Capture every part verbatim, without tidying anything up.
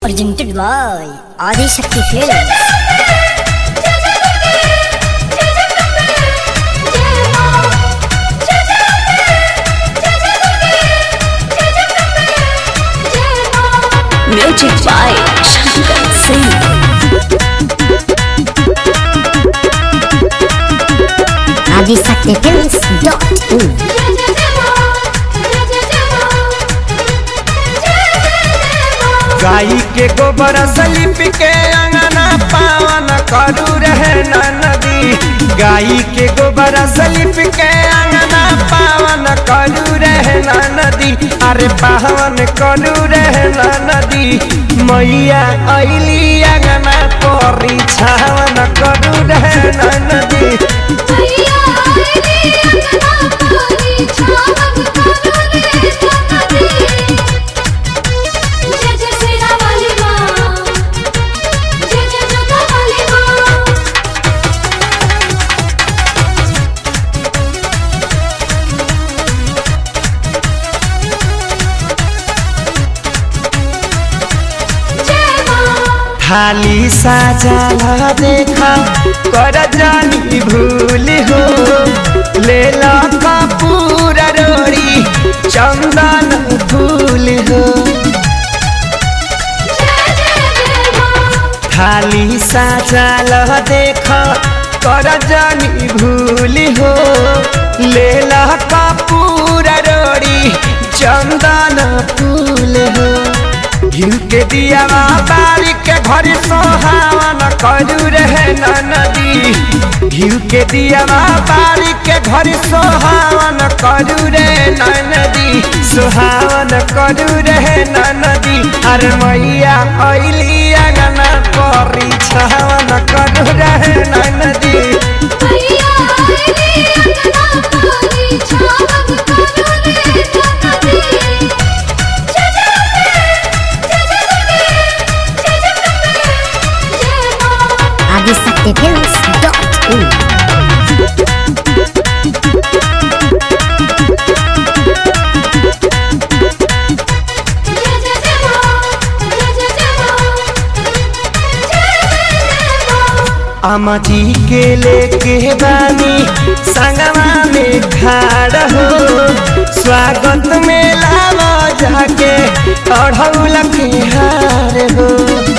presented by Adi Shakti Films. Music by Shankar Singh. Adi Shakti Films dot in. गाई के गोबर slip के अंगना पावन करू रहे नदी। गाई के गोबर सलिप के अंगना पावन करू रहे नदी। अरे पावन करू रहे नदी। मैया अली अंगना पोरी छावन करू रहे नदी। थाली साजा देखा कर जानी भूल हो। ले ला कपूर रोड़ी चंदन फूल हो। थाली साजा देखा कर जानी भूल हो। ले ला कपूर रोड़ी चंदन फूल हो। घिउ के दिया बारी के घर सोहावन करू रहे नदी। घिउ के दिया बारी के घर सोहावन करू रहे नदी। सोहावन करू रहे नदी। अरे मैया अली अंगना पोरी छावन करू रहे नदी। Adi Shakti Films dot in. अम्मा जी के लेके बानी संगमा में खड़ा हो। स्वागत में लावा जाके अढ़ौल के हार हो।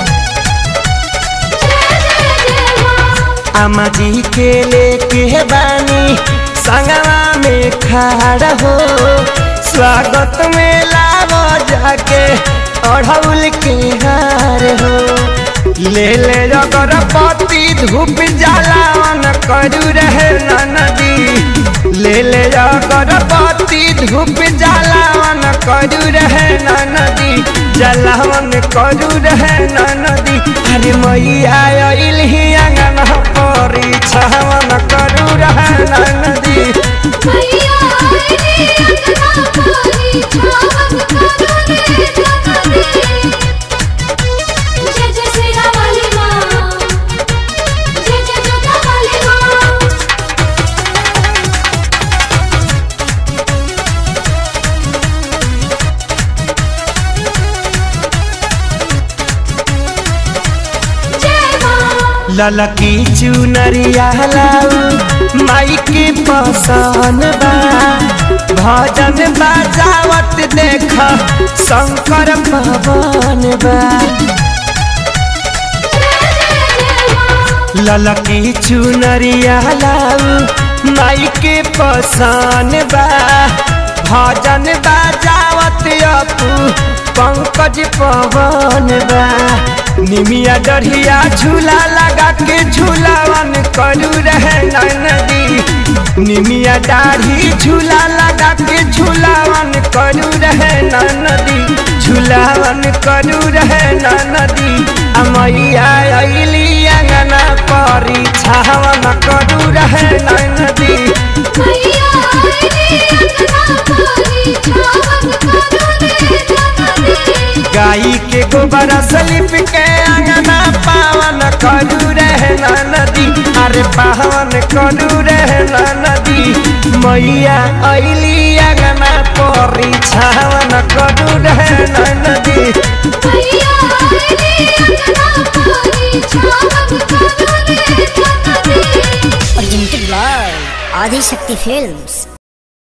अम्मा जी के लेके बानी संगमा में खड़ा हो। स्वागत में लावा जाके अढ़ौल के हार हो। ले ले अगरबत्ती धूप जलावन करू रहे नदी। ले ले अगरबत्ती धूप जलावन करू रहे नदी। जलावन करू रहे नदी। अरे मैया अइली अंगना पोरी छावन करू रहे नदी। ललकी चुनरिया लाऊ माई के पसंद बा। भजन बजावत देखा शंकर भवन बा। ललकी चुनरिया लाऊ माई के पसंद बा। भजन बजावत अपू पंकज पवन बा। निमिया डढ़िया झूला लगा के झूलावन करू रहे नदी। निमिया दाढ़ी झूला लगा के झूलावन करू रहे नदी। झूलावन करू रहे नदी। मैया अइली अंगना पोरी छावन करू रहे नदी। गाई के गोबर सलिप के अंगना पावन करू रहे नदी। अरे पावन करू रहे नदी। मैया अइली अंगना पोरी छावन करू रहे नदी। Adishakti Films.